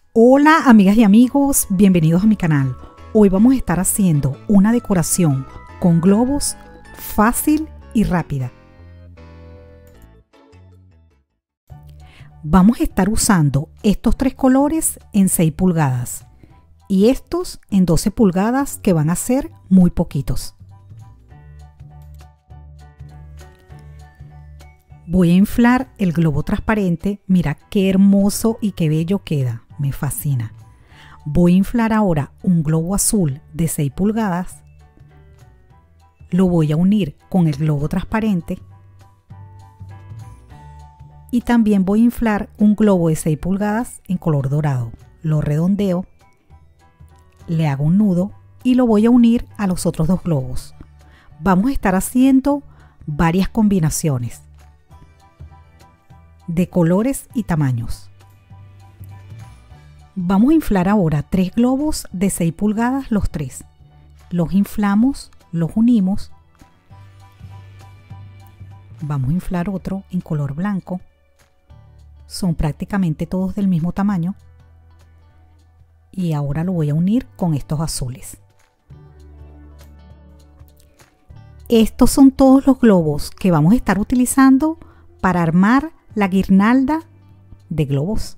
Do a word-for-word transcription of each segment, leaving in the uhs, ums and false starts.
Hola amigas y amigos, bienvenidos a mi canal. Hoy vamos a estar haciendo una decoración con globos fácil y rápida. Vamos a estar usando estos tres colores en seis pulgadas y estos en doce pulgadas, que van a ser muy poquitos. Voy a inflar el globo transparente. Mira qué hermoso y qué bello queda, me fascina. Voy a inflar ahora un globo azul de seis pulgadas. Lo voy a unir con el globo transparente. Y también voy a inflar un globo de seis pulgadas en color dorado. Lo redondeo, le hago un nudo y lo voy a unir a los otros dos globos. Vamos a estar haciendo varias combinaciones de colores y tamaños. Vamos a inflar ahora tres globos de seis pulgadas, los tres. Los inflamos, los unimos. Vamos a inflar otro en color blanco. Son prácticamente todos del mismo tamaño. Y ahora lo voy a unir con estos azules. Estos son todos los globos que vamos a estar utilizando para armar la guirnalda de globos.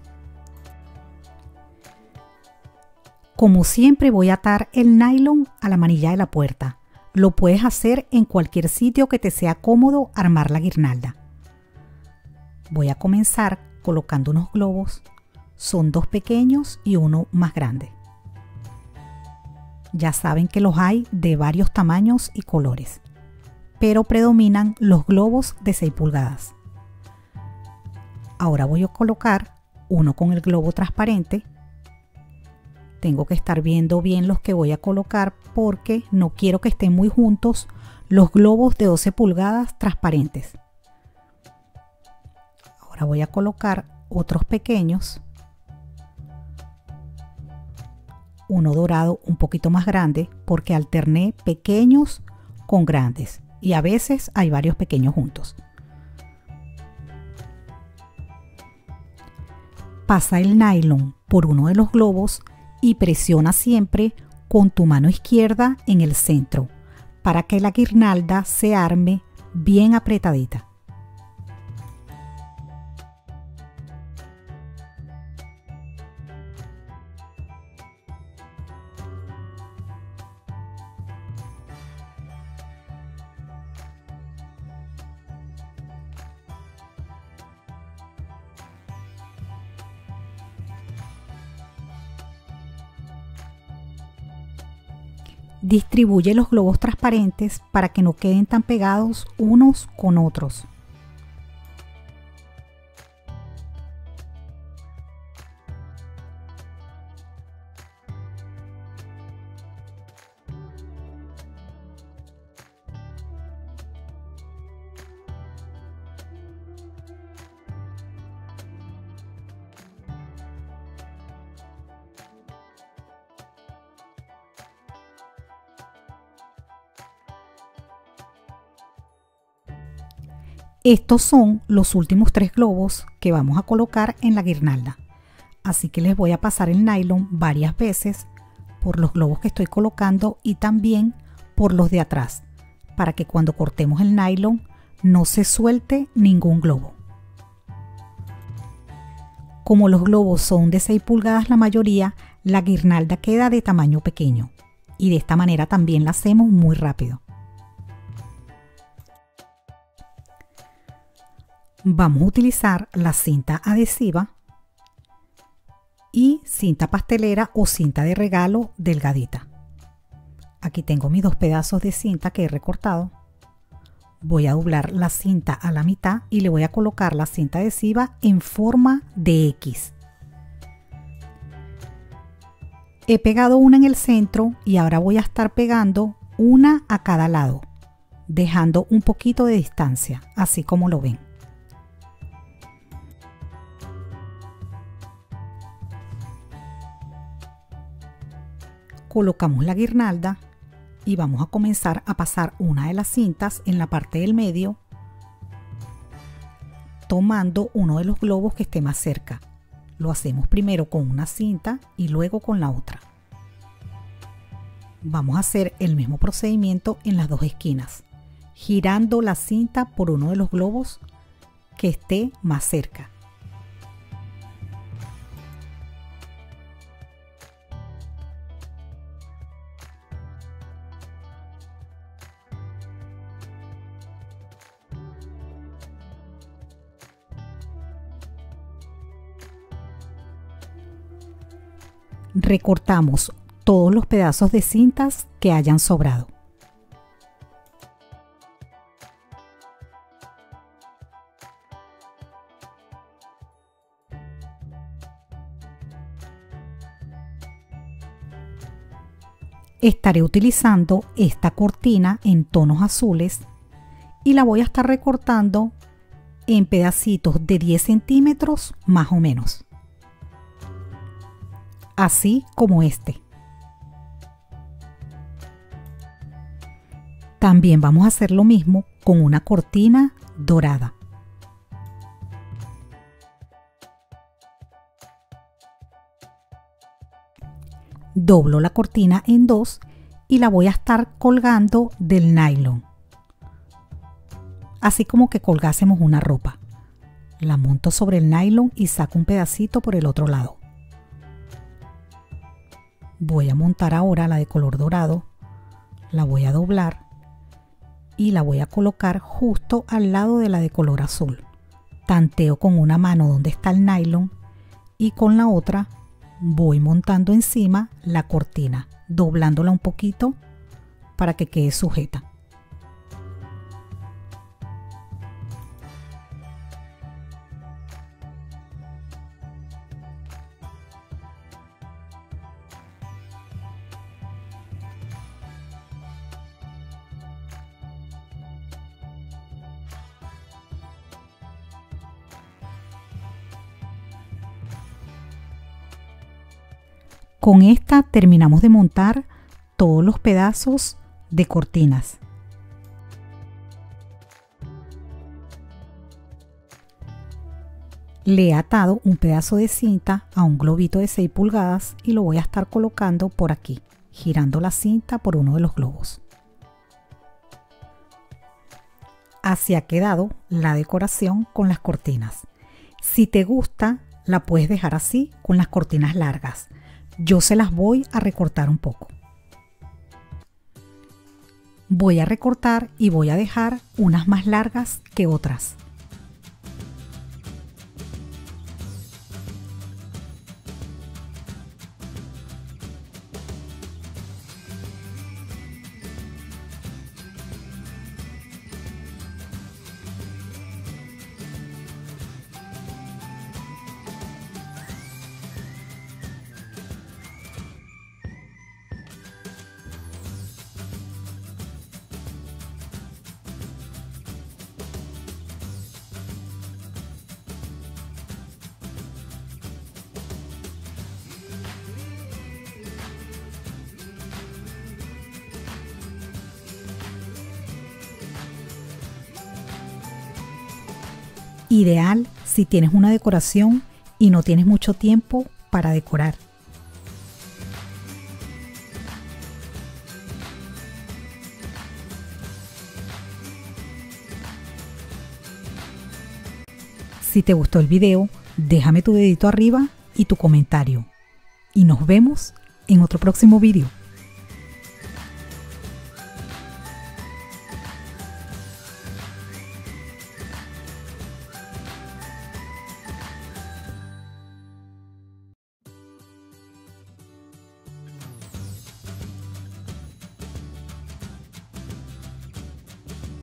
Como siempre, voy a atar el nylon a la manilla de la puerta. Lo puedes hacer en cualquier sitio que te sea cómodo armar la guirnalda. Voy a comenzar colocando unos globos. Son dos pequeños y uno más grande. Ya saben que los hay de varios tamaños y colores, pero predominan los globos de seis pulgadas. Ahora voy a colocar uno con el globo transparente. Tengo que estar viendo bien los que voy a colocar porque no quiero que estén muy juntos los globos de doce pulgadas transparentes. Ahora voy a colocar otros pequeños. Uno dorado un poquito más grande porque alterné pequeños con grandes y a veces hay varios pequeños juntos. Pasa el nylon por uno de los globos y presiona siempre con tu mano izquierda en el centro para que la guirnalda se arme bien apretadita. Distribuye los globos transparentes para que no queden tan pegados unos con otros. Estos son los últimos tres globos que vamos a colocar en la guirnalda. Así que les voy a pasar el nylon varias veces por los globos que estoy colocando y también por los de atrás, para que cuando cortemos el nylon no se suelte ningún globo. Como los globos son de seis pulgadas la mayoría, la guirnalda queda de tamaño pequeño y de esta manera también la hacemos muy rápido. Vamos a utilizar la cinta adhesiva y cinta pastelera o cinta de regalo delgadita. Aquí tengo mis dos pedazos de cinta que he recortado. Voy a doblar la cinta a la mitad y le voy a colocar la cinta adhesiva en forma de X. He pegado una en el centro y ahora voy a estar pegando una a cada lado, dejando un poquito de distancia, así como lo ven. Colocamos la guirnalda y vamos a comenzar a pasar una de las cintas en la parte del medio, tomando uno de los globos que esté más cerca. Lo hacemos primero con una cinta y luego con la otra. Vamos a hacer el mismo procedimiento en las dos esquinas, girando la cinta por uno de los globos que esté más cerca. Recortamos todos los pedazos de cintas que hayan sobrado. Estaré utilizando esta cortina en tonos azules y la voy a estar recortando en pedacitos de diez centímetros más o menos. Así como este. También vamos a hacer lo mismo con una cortina dorada. Doblo la cortina en dos y la voy a estar colgando del nylon. Así como que colgásemos una ropa. La monto sobre el nylon y saco un pedacito por el otro lado. Voy a montar ahora la de color dorado, la voy a doblar y la voy a colocar justo al lado de la de color azul. Tanteo con una mano donde está el nylon y con la otra voy montando encima la cortina, doblándola un poquito para que quede sujeta. Con esta terminamos de montar todos los pedazos de cortinas. Le he atado un pedazo de cinta a un globito de seis pulgadas y lo voy a estar colocando por aquí, girando la cinta por uno de los globos. Así ha quedado la decoración con las cortinas. Si te gusta, la puedes dejar así con las cortinas largas. Yo se las voy a recortar un poco. Voy a recortar y voy a dejar unas más largas que otras. Ideal si tienes una decoración y no tienes mucho tiempo para decorar. Si te gustó el video, déjame tu dedito arriba y tu comentario. Y nos vemos en otro próximo video.